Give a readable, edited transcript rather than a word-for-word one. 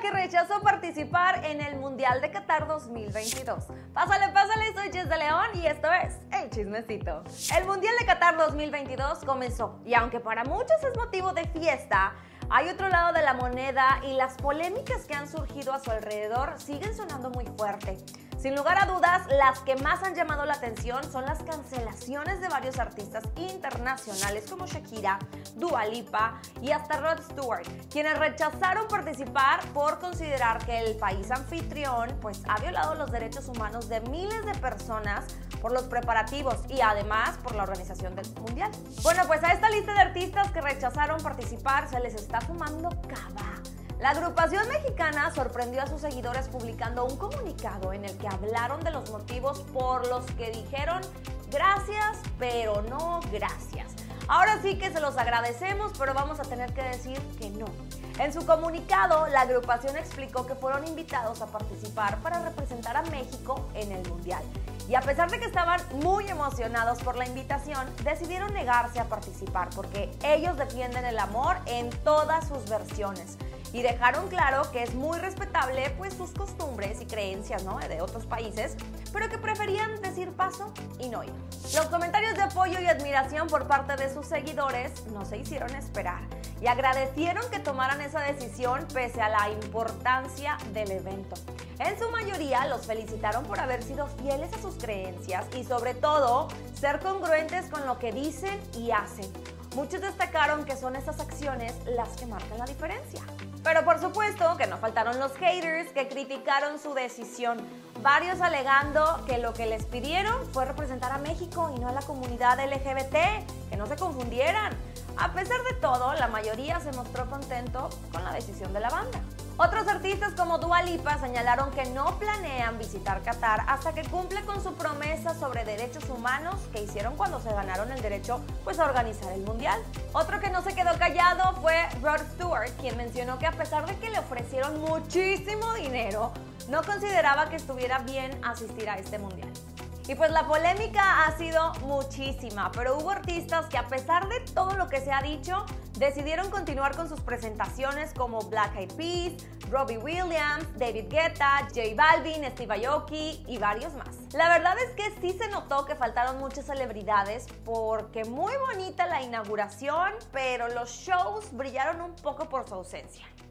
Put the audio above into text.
que rechazó participar en el Mundial de Qatar 2022. Pásale, soy Jess de León y esto es El Chismecito. El Mundial de Qatar 2022 comenzó y aunque para muchos es motivo de fiesta, hay otro lado de la moneda y las polémicas que han surgido a su alrededor siguen sonando muy fuerte. Sin lugar a dudas, las que más han llamado la atención son las cancelaciones de varios artistas internacionales como Shakira, Dua Lipa y hasta Rod Stewart, quienes rechazaron participar por considerar que el país anfitrión ha violado los derechos humanos de miles de personas por los preparativos y además por la organización del Mundial. Bueno, pues a esta lista de artistas que rechazaron participar se les está fumando cava. La agrupación mexicana sorprendió a sus seguidores publicando un comunicado en el que hablaron de los motivos por los que dijeron gracias, pero no gracias. Ahora sí que se los agradecemos, pero vamos a tener que decir que no. En su comunicado, la agrupación explicó que fueron invitados a participar para representar a México en el Mundial. Y a pesar de que estaban muy emocionados por la invitación, decidieron negarse a participar porque ellos defienden el amor en todas sus versiones. Y dejaron claro que es muy respetable sus costumbres y creencias de otros países, pero que preferían decir paso y no ir. Los comentarios de apoyo y admiración por parte de sus seguidores no se hicieron esperar y agradecieron que tomaran esa decisión pese a la importancia del evento. En su mayoría los felicitaron por haber sido fieles a sus creencias y sobre todo ser congruentes con lo que dicen y hacen. Muchos destacaron que son esas acciones las que marcan la diferencia. Pero por supuesto que no faltaron los haters que criticaron su decisión, varios alegando que lo que les pidieron fue representar a México y no a la comunidad LGBT, que no se confundieran. A pesar de todo, la mayoría se mostró contento con la decisión de la banda. Otros artistas como Dua Lipa señalaron que no planean visitar Qatar hasta que cumple con su promesa sobre derechos humanos que hicieron cuando se ganaron el derecho a organizar el Mundial. Otro que no se quedó callado fue Rod Stewart, quien mencionó que a pesar de que le ofrecieron muchísimo dinero, no consideraba que estuviera bien asistir a este Mundial. Y la polémica ha sido muchísima, pero hubo artistas que a pesar de todo lo que se ha dicho, decidieron continuar con sus presentaciones como Black Eyed Peas, Robbie Williams, David Guetta, J Balvin, Steve Aoki y varios más. La verdad es que sí se notó que faltaron muchas celebridades porque muy bonita la inauguración, pero los shows brillaron un poco por su ausencia.